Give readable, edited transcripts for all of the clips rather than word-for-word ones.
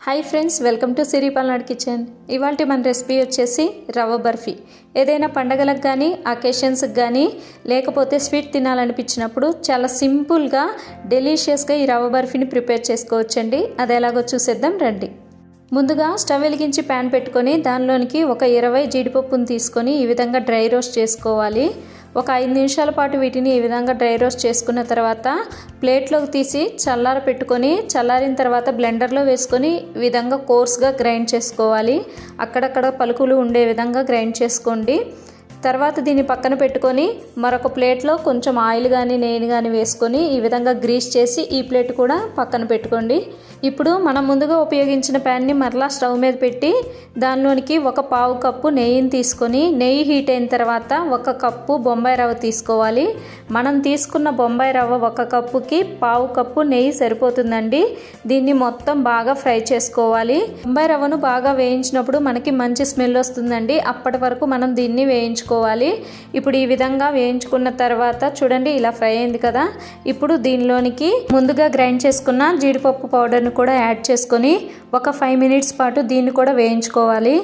High friends welcome to Siri Palnad kitchen इवाल्टी मन recipe వచ్చేసి రవ్వ బర్ఫీ ఏదైనా పండగలకు గాని అకేషన్స్ కి గాని లేకపోతే స్వీట్ తినాలనిపించినప్పుడు చాలా సింపుల్ గా డెలిషియస్ గా ఈ రవ్వ బర్ఫీని ప్రిపేర్ చేసుకోవచ్చండి అది ఎలాగో చూసేద్దాం రండి ముందుగా స్టవ్ వెలిగించి పాన్ పెట్టుకొని దానిలోనికి ఒక 20 జీడిపప్పును తీసుకొని ఈ విధంగా డ్రై రోస్ట్ చేసుకోవాలి ఒక 5 నిమిషాల పాటు వీటిని ఈ విధంగా డ్రై రోస్ట్ చేసుకున్న తర్వాత ప్లేట్లోకి తీసి చల్లార పెట్టుకొని చల్లారిన తర్వాత బ్లెండర్లో వేసుకొని ఈ విధంగా కోర్స్గా గ్రైండ్ చేసుకోవాలి అక్కడక్కడ పలుకులు ఉండే విధంగా గ్రైండ్ చేసుకోండి తర్వాత దీన్ని పక్కన పెట్టుకొని మరొక ప్లేట్లో కొంచెం ఆయిల్ గాని నెయ్యి గాని వేసుకొని ఈ విధంగా గ్రీస్ చేసి ఈ ప్లేట్ కూడా పక్కన పెట్టుకోండి ఇప్పుడు మనం ముందుగా ఉపయోగించిన పాన్ ని మరలా స్టవ్ మీద పెట్టి దానిలోనికి ఒక పావు కప్పు నెయ్యిని తీసుకొని నెయ్యి హీట్ అయిన తర్వాత ఒక కప్పు బొంబాయి రవ్వ తీసుకోవాలి మనం తీసుకున్న బొంబాయి రవ్వ ఒక కప్పుకి పావు కప్పు నెయ్యి సరిపోతుందండి దీన్ని మొత్తం బాగా ఫ్రై చేసుకోవాలి బొంబాయి రవ్వను బాగా వేయించినప్పుడు మనకి మంచి స్మెల్ వస్తుందండి అప్పటి వరకు మనం దీన్ని వేయించుకోవాలి ఇప్పుడు ఈ విధంగా వేయించుకున్న తర్వాత చూడండి ఇలా ఫ్రై అయింది కదా ఇప్పుడు దీనిలోనికి ముందుగా గ్రైండ్ చేసుకున్న జీడిపప్పు పౌడర్ ని కూడా యాడ్ చేసుకొని ఒక 5 మినిట్స్ పాటు దీన్ని కూడా వేయించుకోవాలి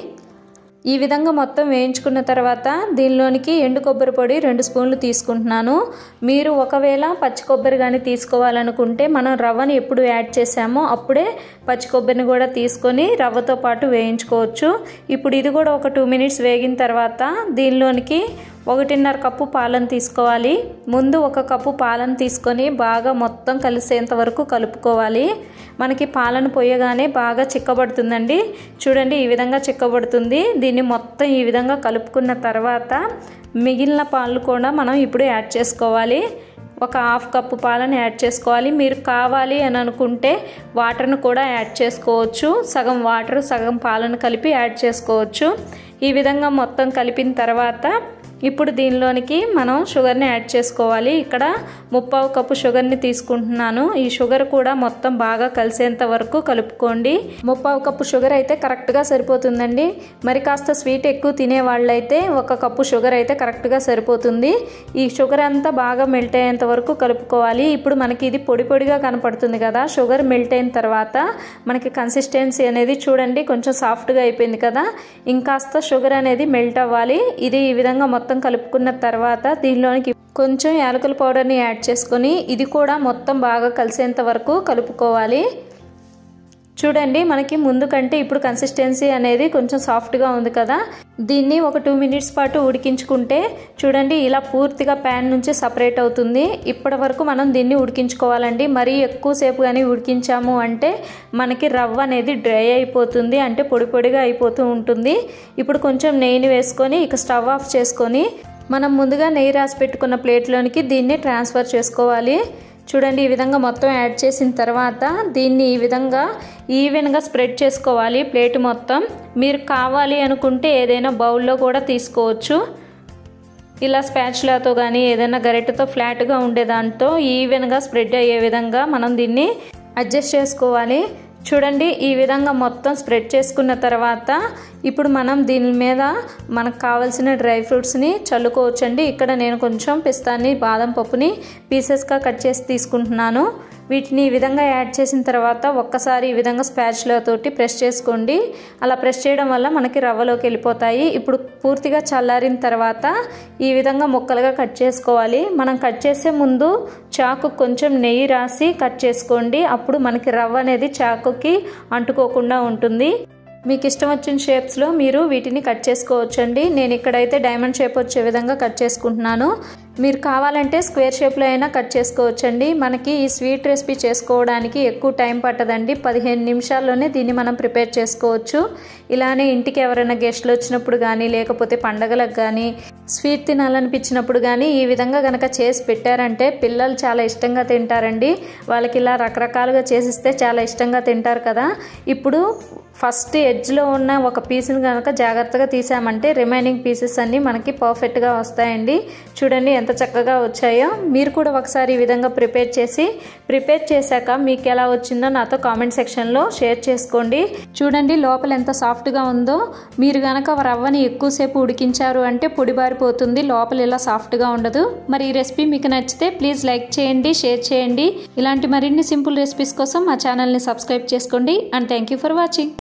ఈ విధంగా మొత్తం వేయించుకున్న తర్వాత దీనిలోనికి ఎండు కొబ్బరి పొడి 2 స్పూన్లు తీసుకుంటున్నాను మీరు ఒకవేళ పచ్చి కొబ్బరి గాని తీసుకోవాలనుకుంటే మనం రవ్వని ఎప్పుడు యాడ్ చేసామో అప్పుడే పచ్చి కొబ్బరిని కూడా తీసుకొని రవ్వతో పాటు వేయించుకోవచ్చు ఇప్పుడు ఇది కూడా ఒక 2 మినిట్స్ వేగిన తర్వాత దీనిలోనికి 1.5 కప్పు పాలను తీసుకోవాలి ముందు 1 కప్పు పాలను తీసుకొని బాగా మొత్తం కలిసేంత వరకు కలుపుకోవాలి మనకి పాలను పోయగానే బాగా చిక్కబడుతుందండి చూడండి ఈ విధంగా చిక్కబడుతుంది దీన్ని మొత్తం ఈ విధంగా కలుపుకున్న తర్వాత మిగిలిన పాలు కూడా మనం ఇప్పుడు యాడ్ చేసుకోవాలి ఒక 1/2 కప్పు పాలను యాడ్ చేసుకోవాలి మీరు కావాలి అని అనుకుంటే వాటర్ను కూడా యాడ్ చేసుకోవచ్చు సగం వాటర్ సగం పాలను కలిపి యాడ్ చేసుకోవచ్చు ఈ విధంగా మొత్తం కలిపిన తర్వాత ఇప్పుడు దీనిలోనికి మనం షుగర్ని యాడ్ చేసుకోవాలి ఇక్కడ 1/2 కప్పు షుగర్ని తీసుకుంటున్నాను ఈ షుగర్ కూడా మొత్తం బాగా కలిసేంత వరకు కలుపుకోండి 1/2 కప్పు షుగర్ అయితే కరెక్ట్గా సరిపోతుందండి మరి కాస్త స్వీట్ ఎక్కువ తినే వాళ్ళైతే 1 కప్పు షుగర్ అయితే కరెక్ట్గా సరిపోతుంది ఈ షుగర్ అంతా బాగా మెల్ట్ అయ్యేంత వరకు కలుపుకోవాలి ఇప్పుడు మనకి ఇది పొడి పొడిగా కనపడుతుంది కదా షుగర్ మెల్ట్ అయిన తర్వాత మనకి కన్సిస్టెన్సీ అనేది చూడండి కొంచెం సాఫ్ట్గా అయిపోయింది కదా ఇంకాస్త షుగర్ అనేది మెల్ట్ అవ్వాలి ఇది ఈ విధంగా మొత్తం కలుపుకున్న తర్వాత దీనిలోనికి కొంచెం యాలకుల పౌడర్ని యాడ్ చేసుకొని ఇది కూడా మొత్తం బాగా కలిసేంత వరకు కలుపుకోవాలి చూడండి మనకి ముందు కంటే ఇప్పుడు కన్సిస్టెన్సీ అనేది కొంచెం సాఫ్ట్గా ఉంది కదా దీన్ని ఒక 2 మినిట్స్ పాటు ఉడికించుకుంటే చూడండి ఇలా పూర్తిగా ప్యాన్ నుంచి సపరేట్ అవుతుంది ఇప్పటి వరకు మనం దీన్ని ఉడికించుకోవాలండి మరీ ఎక్కువసేపు కానీ ఉడికించాము అంటే మనకి రవ్వ అనేది డ్రై అయిపోతుంది అంటే పొడి పొడిగా అయిపోతూ ఉంటుంది ఇప్పుడు కొంచెం నెయ్యిని వేసుకొని ఇక స్టవ్ ఆఫ్ చేసుకొని మనం ముందుగా నెయ్యి రాసి పెట్టుకున్న ప్లేట్లోనికి దీన్ని ట్రాన్స్ఫర్ చేసుకోవాలి చూడండి ఈ విధంగా మొత్తం యాడ్ చేసిన తర్వాత దీన్ని ఈ విధంగా ఈవెన్గా స్ప్రెడ్ చేసుకోవాలి ప్లేట్ మొత్తం మీరు కావాలి అనుకుంటే ఏదైనా బౌల్లో కూడా తీసుకోవచ్చు ఇలా స్పాచులాతో కానీ ఏదైనా గరిటెతో ఫ్లాట్గా ఉండే దాంతో ఈవెన్గా స్ప్రెడ్ అయ్యే విధంగా మనం దీన్ని అడ్జస్ట్ చేసుకోవాలి చూడండి ఈ విధంగా మొత్తం స్ప్రెడ్ చేసుకున్న తర్వాత ఇప్పుడు మనం దీని మీద మనకు కావాల్సిన డ్రై ఫ్రూట్స్ని చల్లుకోవచ్చండి ఇక్కడ నేను కొంచెం పిస్తాని బాదం పప్పుని పీసెస్గా కట్ చేసి తీసుకుంటున్నాను వీటిని ఈ విధంగా యాడ్ చేసిన తర్వాత ఒక్కసారి ఈ విధంగా స్పాచులా తోటి ప్రెస్ చేసుకోండి అలా ప్రెస్ చేయడం వల్ల మనకి రవ్వలోకి వెళ్ళిపోతాయి ఇప్పుడు పూర్తిగా చల్లారిన తర్వాత ఈ విధంగా ముక్కలుగా కట్ చేసుకోవాలి మనం కట్ చేసే ముందు చాకు కొంచెం నెయ్యి రాసి కట్ చేసుకోండి అప్పుడు మనకి రవ్వ అనేది చాకుకి అంటుకోకుండా ఉంటుంది మీకు ఇష్టం వచ్చిన షేప్స్లో మీరు వీటిని కట్ చేసుకోవచ్చండి నేను ఇక్కడైతే డైమండ్ షేప్ వచ్చే విధంగా కట్ చేసుకుంటున్నాను మీరు కావాలంటే స్క్వేర్ షేప్లో అయినా కట్ చేసుకోవచ్చండి మనకి ఈ స్వీట్ రెసిపీ చేసుకోవడానికి ఎక్కువ టైం పట్టదండి 15 నిమిషాల్లోనే దీన్ని మనం ప్రిపేర్ చేసుకోవచ్చు ఇలానే ఇంటికి ఎవరైనా గెస్ట్లు వచ్చినప్పుడు కానీ లేకపోతే పండగలకు కానీ స్వీట్ తినాలనిపించినప్పుడు కానీ ఈ విధంగా కనుక చేసి పెట్టారంటే పిల్లలు చాలా ఇష్టంగా తింటారండి వాళ్ళకి ఇలా రకరకాలుగా చేసిస్తే చాలా ఇష్టంగా తింటారు కదా ఇప్పుడు ఫస్ట్ ఎడ్జ్లో ఉన్న ఒక పీస్ని కనుక జాగ్రత్తగా తీసామంటే రిమైనింగ్ పీసెస్ అన్నీ మనకి పర్ఫెక్ట్గా వస్తాయండి చూడండి ఎంత చక్కగా వచ్చాయో మీరు కూడా ఒకసారి ఈ విధంగా ప్రిపేర్ చేశాక మీకు ఎలా వచ్చిందో నాతో కామెంట్ సెక్షన్లో షేర్ చేసుకోండి చూడండి లోపల ఎంత సాఫ్ట్గా ఉందో మీరు కనుక రవ్వని ఎక్కువసేపు ఉడికించారు అంటే పొడిబారి పోతుంది, లోపల ఇలా సాఫ్ట్గా ఉండదు. మరి ఈ రెసిపీ మీకు నచ్చితే ప్లీజ్ లైక్ చేయండి, షేర్ చేయండి. ఇలాంటి మరిన్ని సింపుల్ రెసిపీస్ కోసం మా ఛానల్ని సబ్స్క్రైబ్ చేసుకోండి. And thank you for watching.